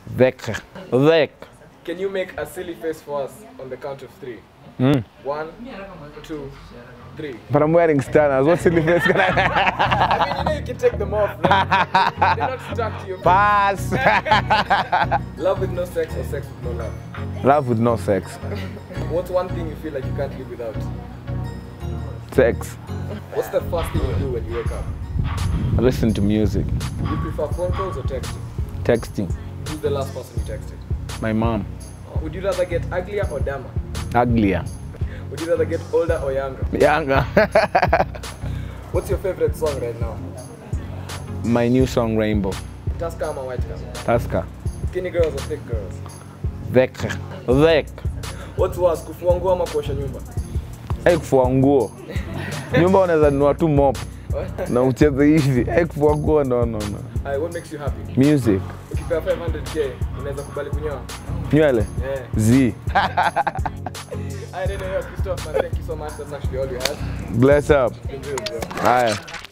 Vek. Can you make a silly face for us on the count of 3? 1, 2, 3. But I'm wearing stanners. What silly face can I? I mean, you know you can take them off. Right? They're not stuck to your face. Pass. Love with no sex or sex with no love? Love with no sex. What's one thing you feel like you can't live without? Sex. What's the first thing you do when you wake up? I listen to music. Do you prefer phone calls or texting? Texting. Who's the last person you texted? My mom. Would you rather get uglier or dumber? Uglier. Would you rather get older or younger? Younger. What's your favorite song right now? My new song, Rainbow. Tusker or White Car? Tusker. Skinny girls or thick girls? Vek. What's worse, kufua nguo ama kuosha nyumba? Kufua nguo. Nyumba unaweza nunua tu mop. Na ucheze hivi. Kufua nguo no. What makes you happy? Music. Ukipewa 500k, unaweza kubali kunyoa? Nywele? Yeah. Z. I didn't know, Christoph, man. Thank you so much. That's actually all you had. Bless up. It's been real, bro. Aye.